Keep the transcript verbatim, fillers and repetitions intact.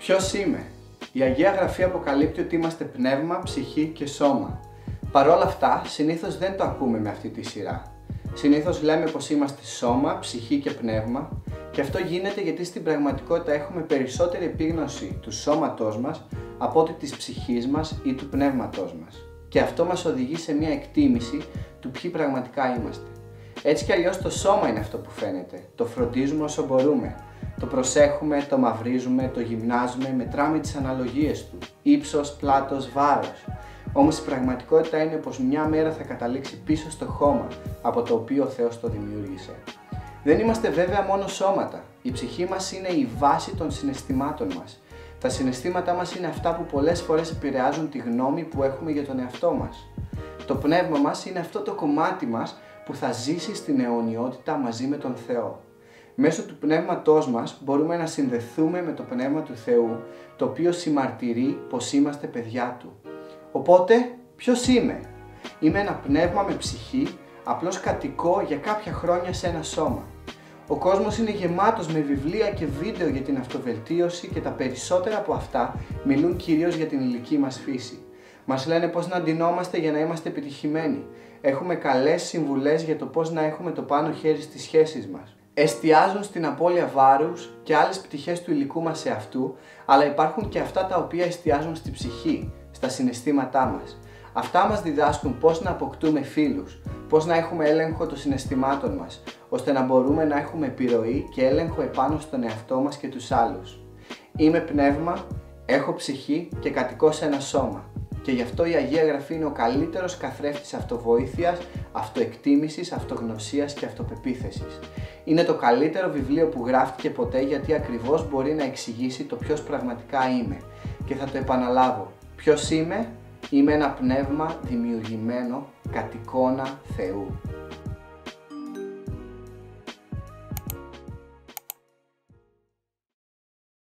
Ποιος είμαι? Η Αγία Γραφή αποκαλύπτει ότι είμαστε πνεύμα, ψυχή και σώμα. Παρ' όλα αυτά, συνήθως δεν το ακούμε με αυτή τη σειρά. Συνήθως λέμε πως είμαστε σώμα, ψυχή και πνεύμα, και αυτό γίνεται γιατί στην πραγματικότητα έχουμε περισσότερη επίγνωση του σώματός μας από ότι της ψυχής μας ή του πνεύματός μας. Και αυτό μας οδηγεί σε μια εκτίμηση του ποιοι πραγματικά είμαστε. Έτσι κι αλλιώς το σώμα είναι αυτό που φαίνεται. Το φροντίζουμε όσο μπορούμε. Το προσέχουμε, το μαυρίζουμε, το γυμνάζουμε, μετράμε τις αναλογίες του. Ύψος, πλάτος, βάρος. Όμως η πραγματικότητα είναι πως μια μέρα θα καταλήξει πίσω στο χώμα από το οποίο ο Θεός το δημιούργησε. Δεν είμαστε βέβαια μόνο σώματα. Η ψυχή μας είναι η βάση των συναισθημάτων μας. Τα συναισθήματά μας είναι αυτά που πολλές φορές επηρεάζουν τη γνώμη που έχουμε για τον εαυτό μας. Το πνεύμα μας είναι αυτό το κομμάτι μας που θα ζήσει στην αιωνιότητα μαζί με τον Θεό. Μέσω του πνεύματός μας μπορούμε να συνδεθούμε με το πνεύμα του Θεού, το οποίο συμμαρτυρεί πως είμαστε παιδιά Του. Οπότε, ποιος είμαι? Είμαι ένα πνεύμα με ψυχή, απλώς κατοικώ για κάποια χρόνια σε ένα σώμα. Ο κόσμος είναι γεμάτος με βιβλία και βίντεο για την αυτοβελτίωση και τα περισσότερα από αυτά μιλούν κυρίως για την υλική μας φύση. Μας λένε πώς να ντυνόμαστε για να είμαστε επιτυχημένοι. Έχουμε καλές συμβουλές για το πώς να έχουμε το πάνω χέρι στις σχέσεις μας. Εστιάζουν στην απώλεια βάρους και άλλες πτυχές του υλικού μας σε αυτού, αλλά υπάρχουν και αυτά τα οποία εστιάζουν στη ψυχή, στα συναισθήματά μας. Αυτά μας διδάσκουν πώς να αποκτούμε φίλους, πώς να έχουμε έλεγχο των συναισθημάτων μας, ώστε να μπορούμε να έχουμε επιρροή και έλεγχο επάνω στον εαυτό μας και τους άλλους. Είμαι πνεύμα, έχω ψυχή και κατοικώ σε ένα σώμα. Και γι' αυτό η Αγία Γραφή είναι ο καλύτερος καθρέφτης αυτοβοήθειας, αυτοεκτίμησης, αυτογνωσίας και αυτοπεποίθησης. Είναι το καλύτερο βιβλίο που γράφτηκε ποτέ γιατί ακριβώς μπορεί να εξηγήσει το ποιος πραγματικά είμαι. Και θα το επαναλάβω. Ποιος είμαι? Είμαι ένα πνεύμα δημιουργημένο κατ' εικόνα Θεού.